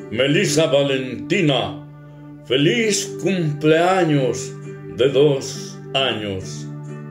Melissa Valentina, feliz cumpleaños de 2 años.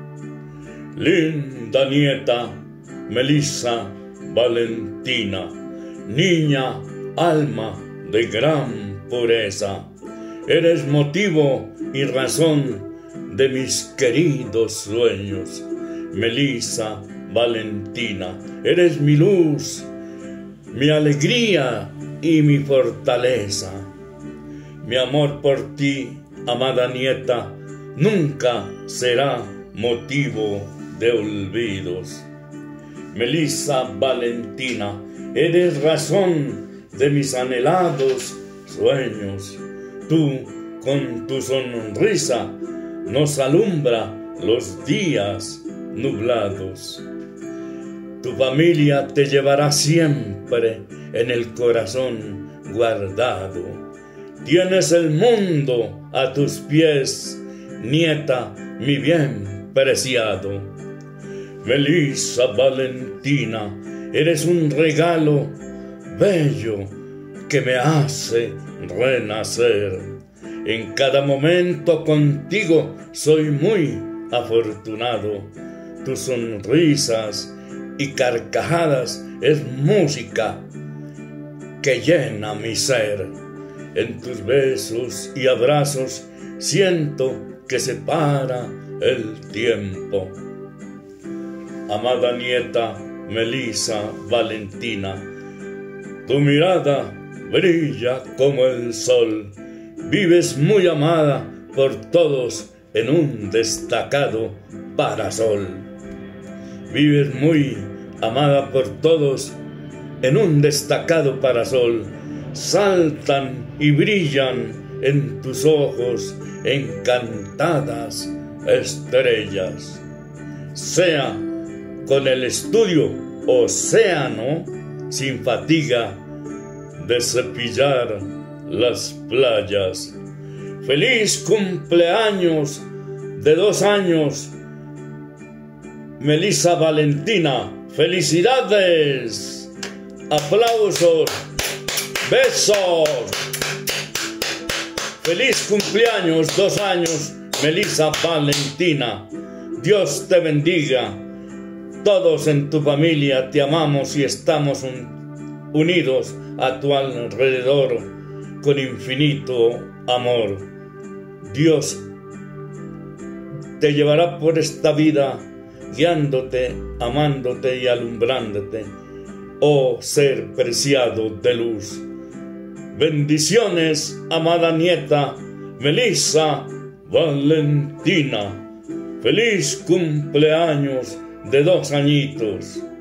Linda nieta Melissa Valentina, niña alma de gran pureza, eres motivo y razón de mis queridos sueños. Melissa Valentina, eres mi luz, mi alegría y mi fortaleza. Mi amor por ti, amada nieta, nunca será motivo de olvidos. Melissa Valentina, eres razón de mis anhelados sueños. Tú, con tu sonrisa, nos alumbra los días nublados. Tu familia te llevará siempre en el corazón guardado. Tienes el mundo a tus pies, nieta, mi bien preciado. Melissa Valentina, eres un regalo bello que me hace renacer. En cada momento contigo soy muy afortunado. Tus sonrisas y carcajadas es música que llena mi ser. En tus besos y abrazos siento que se para el tiempo. Amada nieta Melissa Valentina, tu mirada brilla como el sol. Vives muy amada por todos en un destacado parasol. Vives muy amada por todos en un destacado parasol. Saltan y brillan en tus ojos encantadas estrellas. Sea con el estudio océano, sin fatiga de cepillar las playas. Feliz cumpleaños de 2 años, Melissa Valentina. ¡Felicidades! ¡Aplausos! ¡Besos! ¡Feliz cumpleaños, 2 años, Melissa Valentina! Dios te bendiga. Todos en tu familia te amamos y estamos unidos a tu alrededor con infinito amor. Dios te llevará por esta vida guiándote, amándote y alumbrándote, oh ser preciado de luz. Bendiciones, amada nieta Melissa Valentina. Feliz cumpleaños de 2 añitos.